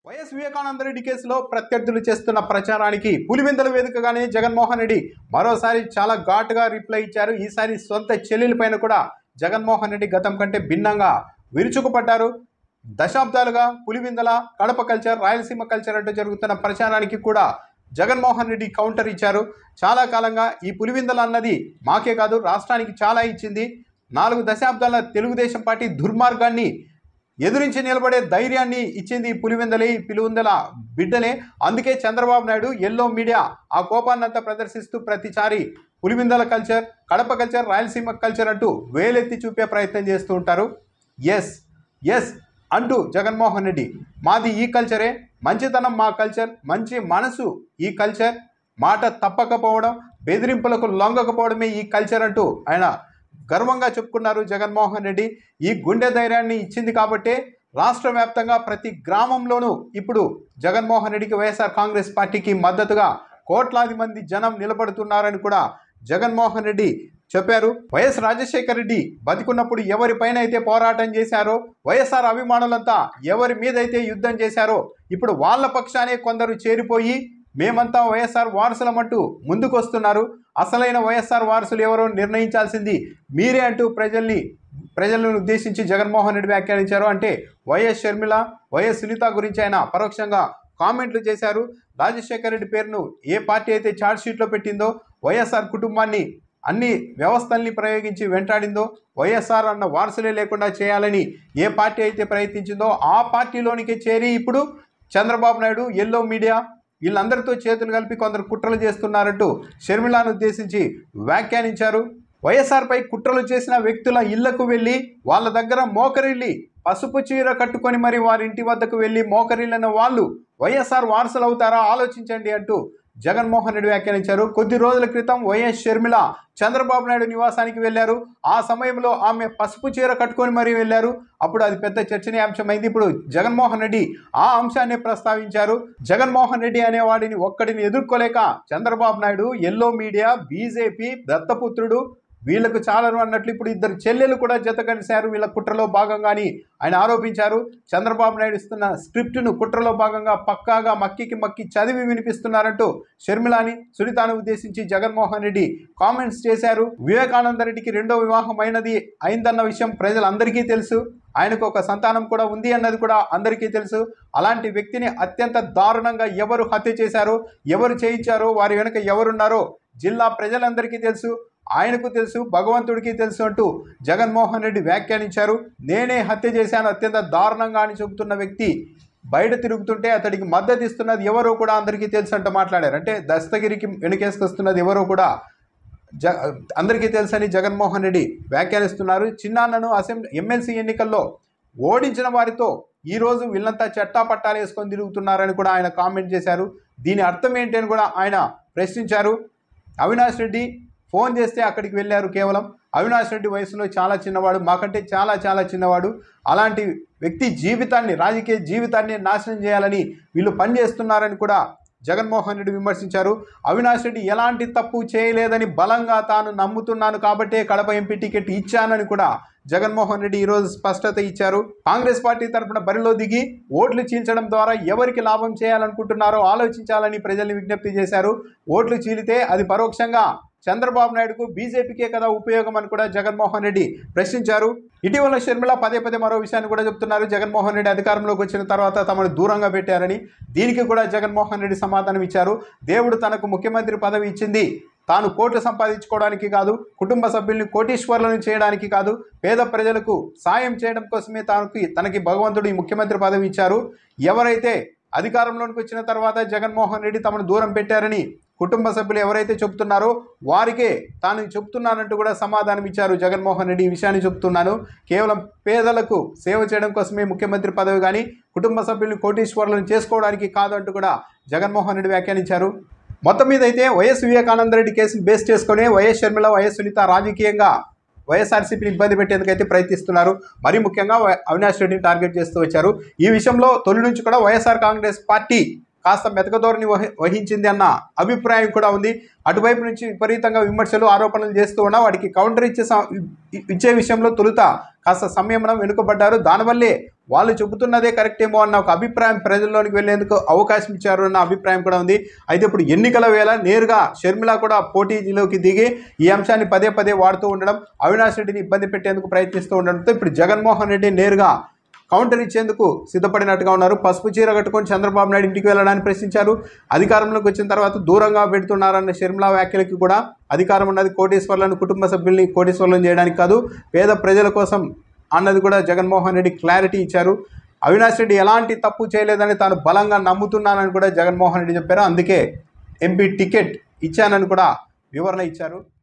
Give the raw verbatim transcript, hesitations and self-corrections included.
YS Vivekananda Reddy కేసులో ప్రత్యర్థులు చేస్తున్న ప్రచారానికి పులివెందుల వేదికగానే జగన్మోహన్ రెడ్డి మరోసారి చాలా ఘాటుగా రిప్లై ఇచ్చారు. ఈసారి సొంత చెల్లెలపైన కూడా జగన్మోహన్ రెడ్డి గతం కంటే భిన్నంగా విరుచుకుపడ్డారు. దశాబ్దాలుగా పులివెందుల కడప కల్చర్, రాయలసీమ కల్చర్ అంటూ జరుగుతున్న ప్రచారానికి కూడా జగన్మోహన్ రెడ్డి కౌంటర్ ఇచ్చారు. చాలా కాలంగా ఈ పులివెందుల అన్నది మాకే కాదు రాష్ట్రానికి చాలా ఇచ్చింది. నాలుగు దశాబ్దాల తెలుగుదేశం పార్టీ దుర్మార్గాన్ని ఎదురించి నిలబడే ధైర్యాన్ని ఇచ్చింది పులివెందులే, పులివెందుల బిడ్డలే. అందుకే చంద్రబాబు నాయుడు ఎల్లో మీడియా ఆ కోపాన్నంతా ప్రదర్శిస్తూ ప్రతిసారి Pulivendula culture, Kadapa culture, Rayalaseema culture అంటూ వేలెత్తి చూపే ప్రయత్నం చేస్తూ ఉంటారు. ఎస్ ఎస్ అంటూ జగన్మోహన్ రెడ్డి మాది ఈ కల్చరే, మంచితనం మా కల్చర్, మంచి మనసు ఈ కల్చర్, మాట తప్పకపోవడం, బెదిరింపులకు లొంగకపోవడమే ఈ కల్చర్ అంటూ ఆయన గర్వంగా చెప్పుకున్నారు. జగన్మోహన్ రెడ్డి ఈ గుండె ధైర్యాన్ని ఇచ్చింది కాబట్టే రాష్ట్ర వ్యాప్తంగా ప్రతి గ్రామంలోనూ ఇప్పుడు జగన్మోహన్ రెడ్డికి, వైఎస్ఆర్ కాంగ్రెస్ పార్టీకి మద్దతుగా కోట్లాది మంది జనం నిలబడుతున్నారని కూడా జగన్మోహన్ రెడ్డి చెప్పారు. వైఎస్ రాజశేఖర రెడ్డి బతికున్నప్పుడు ఎవరిపైన అయితే పోరాటం చేశారో, వైఎస్ఆర్ అభిమానులంతా ఎవరి మీదైతే యుద్ధం చేశారో, ఇప్పుడు వాళ్ళ పక్షానే కొందరు చేరిపోయి మేమంతా వైఎస్ఆర్ వారసులమంటూ ముందుకు వస్తున్నారు. అసలైన వైఎస్ఆర్ వారసులు ఎవరో నిర్ణయించాల్సింది మీరే అంటూ ప్రజల్ని ప్రజలను ఉద్దేశించి జగన్మోహన్ రెడ్డి వ్యాఖ్యానించారు. అంటే వైఎస్ షర్మిల, వైఎస్ సునీత గురించి ఆయన పరోక్షంగా కామెంట్లు చేశారు. రాజశేఖర రెడ్డి పేరును ఏ పార్టీ అయితే ఛార్జ్షీట్లో పెట్టిందో, వైఎస్ఆర్ కుటుంబాన్ని అన్ని వ్యవస్థల్ని ప్రయోగించి వెంటాడిందో, వైఎస్ఆర్ అన్న వారసులే లేకుండా చేయాలని ఏ పార్టీ అయితే ప్రయత్నించిందో ఆ పార్టీలోనికి చేరి ఇప్పుడు చంద్రబాబు నాయుడు, ఎల్లో మీడియా వీళ్ళందరితో చేతులు కలిపి కొందరు కుట్రలు చేస్తున్నారంటూ షర్మిలాను ఉద్దేశించి వ్యాఖ్యానించారు. వైఎస్ఆర్పై కుట్రలు చేసిన వ్యక్తుల ఇళ్లకు వెళ్ళి వాళ్ళ దగ్గర మోకరిల్లి పసుపు చీర కట్టుకొని మరి వారి ఇంటి వద్దకు వెళ్ళి మోకరిల్లిన వాళ్ళు వైఎస్ఆర్ వారసులు అవుతారా ఆలోచించండి అంటూ జగన్మోహన్ రెడ్డి వ్యాఖ్యానించారు. కొద్ది రోజుల క్రితం వైఎస్ షర్మిల చంద్రబాబు నాయుడు నివాసానికి వెళ్ళారు. ఆ సమయంలో ఆమె పసుపు చీర కట్టుకొని మరీ వెళ్ళారు. అప్పుడు అది పెద్ద చర్చనీయాంశమైంది. ఇప్పుడు జగన్మోహన్ రెడ్డి ఆ అంశాన్ని ప్రస్తావించారు. జగన్మోహన్ రెడ్డి అనేవాడిని ఒక్కడిని ఎదుర్కోలేక Chandrababu Naidu, yellow media, BJP, దత్తపుత్రుడు వీళ్లకు చాలరు అన్నట్లు ఇప్పుడు ఇద్దరు చెల్లెలు కూడా జత కలిశారు వీళ్ళ కుట్రలో భాగంగాని ఆయన ఆరోపించారు. చంద్రబాబు నాయుడు ఇస్తున్న స్క్రిప్టును కుట్రలో భాగంగా పక్కాగా మక్కికి మక్కి చదివి వినిపిస్తున్నారంటూ షర్మిలాని, సునీతను ఉద్దేశించి జగన్మోహన్ రెడ్డి కామెంట్స్ చేశారు. వివేకానంద రెడ్డికి రెండో వివాహం అయినది అయిందన్న విషయం ప్రజలందరికీ తెలుసు. ఆయనకు ఒక సంతానం కూడా ఉంది అన్నది కూడా అందరికీ తెలుసు. అలాంటి వ్యక్తిని అత్యంత దారుణంగా ఎవరు హత్య చేశారో, ఎవరు చేయించారో, వారి వెనుక ఎవరున్నారో జిల్లా ప్రజలందరికీ తెలుసు, ఆయనకు తెలుసు, భగవంతుడికి తెలుసు అంటూ జగన్మోహన్ రెడ్డి వ్యాఖ్యానించారు. నేనే హత్య చేశాను అత్యంత దారుణంగా అని చెబుతున్న వ్యక్తి బయట తిరుగుతుంటే అతడికి మద్దతు ఇస్తున్నది ఎవరో కూడా అందరికీ తెలుసు అంటూ మాట్లాడారు. అంటే దస్తగిరికి వెనుకేసుకొస్తున్నది ఎవరో కూడా జ అందరికీ తెలుసని జగన్మోహన్ రెడ్డి వ్యాఖ్యానిస్తున్నారు. చిన్నాన్నను అసెంబ్లీ ఎమ్మెల్సీ ఎన్నికల్లో ఓడించిన వారితో ఈరోజు వీళ్ళంతా చట్టా పట్టాలు వేసుకొని తిరుగుతున్నారని కూడా ఆయన కామెంట్ చేశారు. దీని అర్థం ఏంటి అని కూడా ఆయన ప్రశ్నించారు. అవినాష్ రెడ్డి ఫోన్ చేస్తే అక్కడికి వెళ్ళారు. కేవలం అవినాష్ రెడ్డి వయసులో చాలా చిన్నవాడు, మాకంటే చాలా చాలా చిన్నవాడు. అలాంటి వ్యక్తి జీవితాన్ని, రాజకీయ జీవితాన్ని నాశనం చేయాలని వీళ్ళు పనిచేస్తున్నారని కూడా జగన్మోహన్ రెడ్డి విమర్శించారు. అవినాష్ రెడ్డి ఎలాంటి తప్పు చేయలేదని బలంగా తాను నమ్ముతున్నాను కాబట్టే కడప ఎంపీ టికెట్ ఇచ్చానని కూడా జగన్మోహన్ రెడ్డి ఈరోజు స్పష్టత ఇచ్చారు. కాంగ్రెస్ పార్టీ తరఫున బరిలో దిగి ఓట్లు చీల్చడం ద్వారా ఎవరికి లాభం చేయాలనుకుంటున్నారో ఆలోచించాలని ప్రజల్ని విజ్ఞప్తి చేశారు. ఓట్లు చీలితే అది పరోక్షంగా చంద్రబాబు నాయుడుకు, బీజేపీకే కదా ఉపయోగం అని కూడా జగన్మోహన్ రెడ్డి ప్రశ్నించారు. ఇటీవల షర్మిల పదే పదే మరో విషయాన్ని కూడా చెప్తున్నారు. జగన్మోహన్ రెడ్డి అధికారంలోకి వచ్చిన తర్వాత తమను దూరంగా పెట్టారని. దీనికి కూడా జగన్మోహన్ రెడ్డి సమాధానం ఇచ్చారు. దేవుడు తనకు ముఖ్యమంత్రి పదవి ఇచ్చింది తాను కోట్లు సంపాదించుకోవడానికి కాదు, కుటుంబ సభ్యుల్ని కోటీశ్వర్లను చేయడానికి కాదు, పేద ప్రజలకు సాయం చేయడం కోసమే తనకి తనకి భగవంతుడు ఈ ముఖ్యమంత్రి పదవి ఇచ్చారు. ఎవరైతే అధికారంలోకి వచ్చిన తర్వాత జగన్మోహన్ రెడ్డి తమను దూరం పెట్టారని కుటుంబ సభ్యులు ఎవరైతే చెబుతున్నారో వారికే తాను చెప్తున్నానంటూ కూడా సమాధానం ఇచ్చారు జగన్మోహన్ రెడ్డి. ఈ విషయాన్ని చెప్తున్నాను, కేవలం పేదలకు సేవ చేయడం కోసమే ముఖ్యమంత్రి పదవి కానీ కుటుంబ సభ్యులను కోటీశ్వర్లను చేసుకోవడానికి కాదు అంటూ కూడా జగన్మోహన్ రెడ్డి వ్యాఖ్యానించారు. మొత్తం మీద అయితే వైఎస్ వివేకానంద రెడ్డి కేసును బేస్ చేసుకుని వైఎస్ షర్మిల, వైఎస్ సునీత రాజకీయంగా వైఎస్ఆర్సీపీని ఇబ్బంది పెట్టేందుకైతే ప్రయత్నిస్తున్నారు. మరీ ముఖ్యంగా అవినాష్ రెడ్డిని టార్గెట్ చేస్తూ వచ్చారు. ఈ విషయంలో తొలి నుంచి కూడా వైఎస్ఆర్ కాంగ్రెస్ పార్టీ కాస్త మెతకధోరణి వహి వహించింది అన్న అభిప్రాయం కూడా ఉంది. అటువైపు నుంచి విపరీతంగా విమర్శలు, ఆరోపణలు చేస్తూ ఉన్నా వాటికి కౌంటర్ ఇచ్చే ఇచ్చే విషయంలో తొలుత కాస్త సంయమనం వెనుకబడ్డారు. దానివల్లే వాళ్ళు చెబుతున్నదే కరెక్ట్ ఏమో అన్న ఒక అభిప్రాయం ప్రజల్లోనికి వెళ్లేందుకు అవకాశం ఇచ్చారు అన్న అభిప్రాయం కూడా ఉంది. అయితే ఇప్పుడు ఎన్నికల వేళ నేరుగా షర్మిల కూడా పోటీలోకి దిగి ఈ అంశాన్ని పదే పదే వాడుతూ ఉండడం, అవినాష్ రెడ్డిని ఇబ్బంది పెట్టేందుకు ప్రయత్నిస్తూ ఉండడంతో ఇప్పుడు జగన్మోహన్ రెడ్డి నేరుగా కౌంటర్ ఇచ్చేందుకు సిద్ధపడినట్టుగా ఉన్నారు. పసుపు చీర కట్టుకొని చంద్రబాబు నాయుడు ఇంటికి వెళ్ళడానికి ప్రశ్నించారు. అధికారంలోకి వచ్చిన తర్వాత దూరంగా పెడుతున్నారన్న షర్మిల వ్యాఖ్యలకి కూడా అధికారం ఉన్నది కోటీశ్వర్లను, కుటుంబ సభ్యుల్ని కోటీశ్వర్లను చేయడానికి కాదు, పేద ప్రజల కోసం అన్నది కూడా జగన్మోహన్ రెడ్డి క్లారిటీ ఇచ్చారు. అవినాష్ రెడ్డి ఎలాంటి తప్పు చేయలేదని తాను బలంగా నమ్ముతున్నానని కూడా జగన్మోహన్ రెడ్డి చెప్పారు. అందుకే ఎంపీ టికెట్ ఇచ్చానని కూడా వివరణ ఇచ్చారు.